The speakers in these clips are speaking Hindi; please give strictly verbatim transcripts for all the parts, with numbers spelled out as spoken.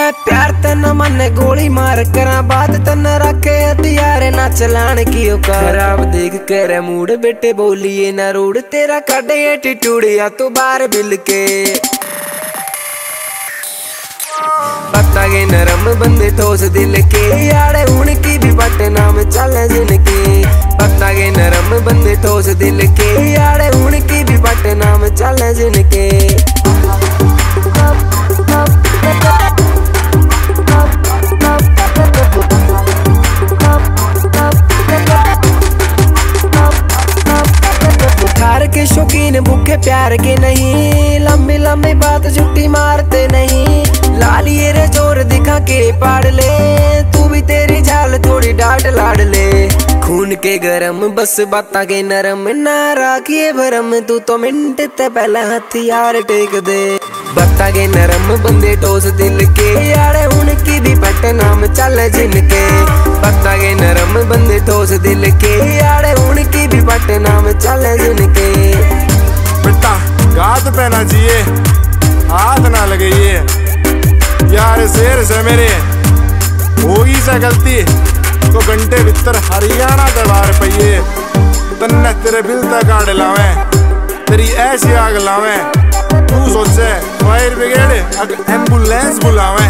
मैं प्यार तन मन गोली मार करा बात तन रखे हथियार ना चलान की औकात। खराब देख कर मूड बेटे बोलिए ना रूड तेरा कटे एटीट्यूड या तो बार बिल के। पता के नरम बंदे ठोस दिल के यारे उनकी भी बट नाम चले जिनके। पता के नरम बंदे ठोस दिल के यारे उनकी भी बट नाम चले जिनके। ठार के शौकीन भूखे प्यार के नहीं, लंबी लंबी बात छुट्टी मारते नहीं। लालिए रे जोर दिखा के पाड़ ले, तू भी तेरी झाल थोड़ी डांट लाड़ ले। खून के गरम बस बाता के नरम ना राखिए भरम, तू तो मिनट ते पहला हथियार टेक दे। बाता के नरम बंदे ठोस दिल के यारे उनकी भी पट नाम चल जिनके। बाता के नरम बंदे ठोस दिल के यारे उनकी भी पट नाम चल जिनके। बेटा गात पे ना जिए हाथ ना लगाइए यार शेर से मेरे होगी से गलती तो घंटे भीतर हरियाणा दरबार पहिए। तन्ने तेरे बिल तक काट लावे तेरी ऐसी आग लावे, तू सोचे फायर ब्रिगेड अग एम्बुलेंस बुलावे।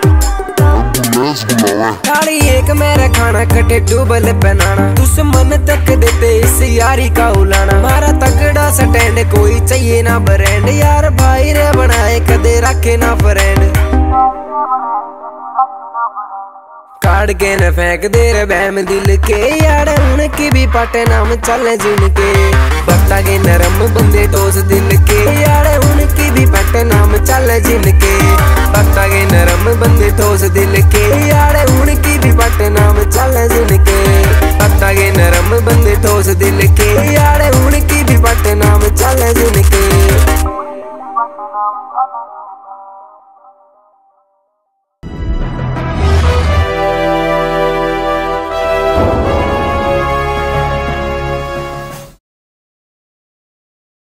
थाली एक मेरा खाना कटे डूबल पहनाना, दुश्मन तक देते इस यारी का उलाना। मारा तगड़ा स्टैंड कोई चाहिए ना ब्रांड, यार भाई रे बनाए कदे रखे ना फ्रेंड। काट के न फेंक दे रे बैम दिल के यार उनकी भी पट नाम चले जिनके। बता के नरम बंदे ठोस दिल के यार उनकी भी पट नाम चले जिनके। बता के नरम बंदे ठोस दिल के यार उनकी भी पट नाम चले।